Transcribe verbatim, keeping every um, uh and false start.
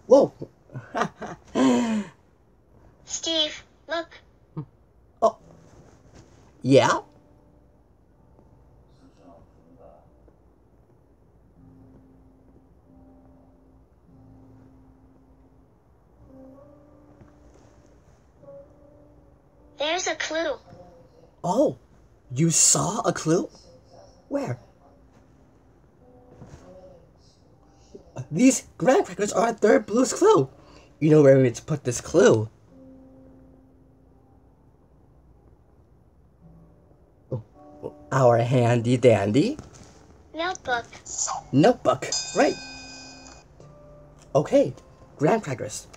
Whoa! Steve, look. Oh. Yeah? There's a clue. Oh, you saw a clue? Where? These graham crackers are third blue's clue. You know where it's put this clue. Our handy dandy Notebook. notebook. Right. Okay, graham crackers.